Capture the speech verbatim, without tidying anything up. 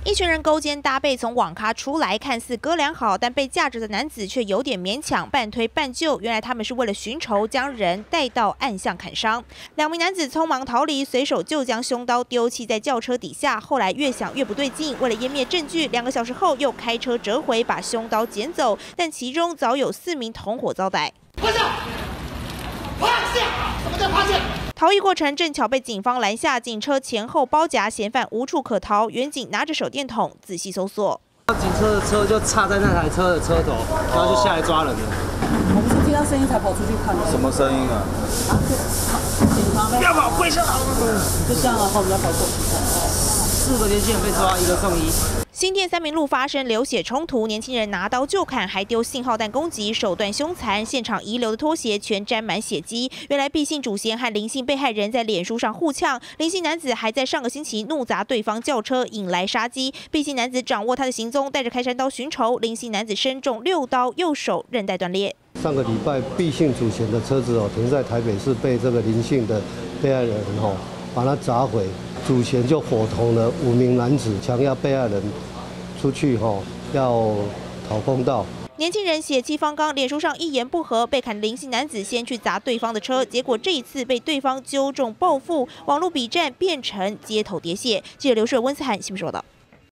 一群人勾肩搭背从网咖出来，看似哥俩好，但被架着的男子却有点勉强，半推半就。原来他们是为了寻仇，将人带到暗巷砍伤。两名男子匆忙逃离，随手就将凶刀丢弃在轿车底下。后来越想越不对劲，为了湮灭证据，两个小时后又开车折回，把凶刀捡走。但其中早有四名同伙遭逮。 趴下！趴下！什么叫趴下？ 逃逸过程正巧被警方拦下，警车前后包夹，嫌犯无处可逃。远警拿着手电筒仔细搜索， 警车的车就插在那台车的车头，然后就下来抓人了。 我们是听到声音才跑出去看的。 什么声音啊？ 啊，警察不要跑，跪下！ 就这样啊，我们要跑过去看。 四个年轻人被抓，一个送医。 新店三民路发生流血冲突，年轻人拿刀就砍，还丢信号弹攻击，手段凶残。现场遗留的拖鞋全沾满血迹。原来毕姓主嫌和林姓被害人在脸书上互呛，林姓男子还在上个星期怒砸对方轿车，引来杀机。毕姓男子掌握他的行踪，带着开山刀寻仇。林姓男子身中六刀，右手韧带断裂。 上个礼拜，毕姓主嫌的车子哦停在台北市，被这个林姓的被害人哦把它砸毁。 主嫌就伙同了五名男子，强压被害人出去吼，要讨公道。 年轻人血气方刚，脸书上一言不合，被砍的林姓男子先去砸对方的车，结果这一次被对方揪中报复，网络笔战变成街头喋血。记者刘顺温思涵新闻说道。